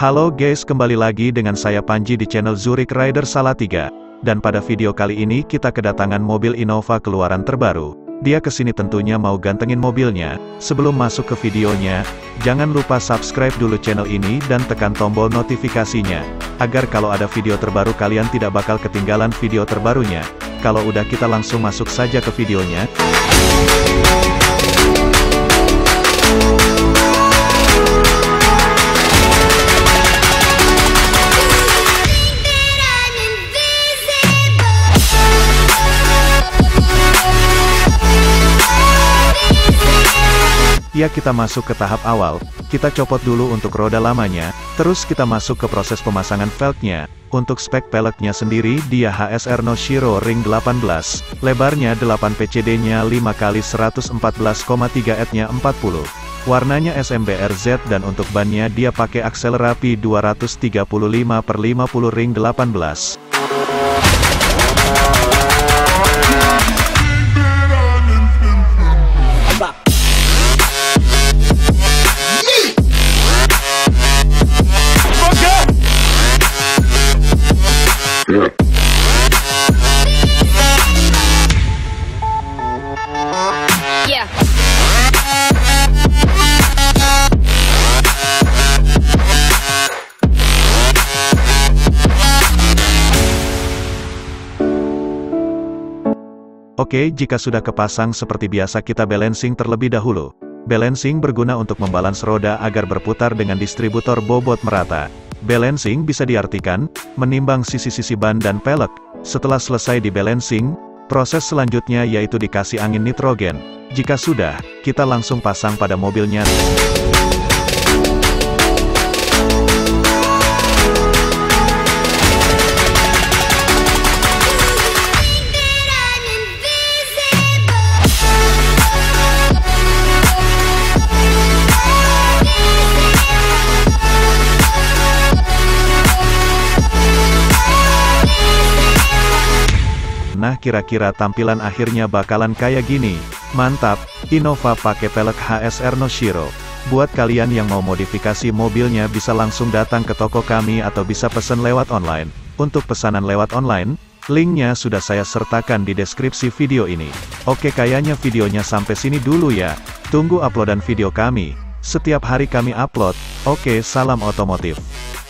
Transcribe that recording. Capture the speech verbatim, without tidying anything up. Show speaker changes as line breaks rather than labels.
Halo guys, kembali lagi dengan saya Panji di channel Zurich Rider Salatiga. Dan pada video kali ini kita kedatangan mobil Innova keluaran terbaru. Dia kesini tentunya mau gantengin mobilnya. Sebelum masuk ke videonya, jangan lupa subscribe dulu channel ini dan tekan tombol notifikasinya, agar kalau ada video terbaru kalian tidak bakal ketinggalan video terbarunya. Kalau udah, kita langsung masuk saja ke videonya. Ya, kita masuk ke tahap awal. Kita copot dulu untuk roda lamanya, terus kita masuk ke proses pemasangan velgnya. Untuk spek peleknya sendiri, dia H S R No Shiro Ring delapan belas, lebarnya delapan P C D-nya lima kali seratus empat belas koma tiga Ed-nya empat puluh. Warnanya S M B R Z dan untuk bannya dia pakai akselerapi dua ratus tiga puluh lima per lima puluh ring delapan belas. Oke, jika sudah kepasang seperti biasa kita balancing terlebih dahulu. Balancing berguna untuk membalans roda agar berputar dengan distributor bobot merata. Balancing bisa diartikan menimbang sisi-sisi ban dan pelek. Setelah selesai di balancing, proses selanjutnya yaitu dikasih angin nitrogen. Jika sudah, kita langsung pasang pada mobilnya. Nah, kira-kira tampilan akhirnya bakalan kayak gini. Mantap, Innova pakai pelek H S R No Shiro. Buat kalian yang mau modifikasi mobilnya bisa langsung datang ke toko kami atau bisa pesan lewat online. Untuk pesanan lewat online, linknya sudah saya sertakan di deskripsi video ini. Oke, kayaknya videonya sampai sini dulu ya. Tunggu uploadan video kami. Setiap hari kami upload. Oke, salam otomotif.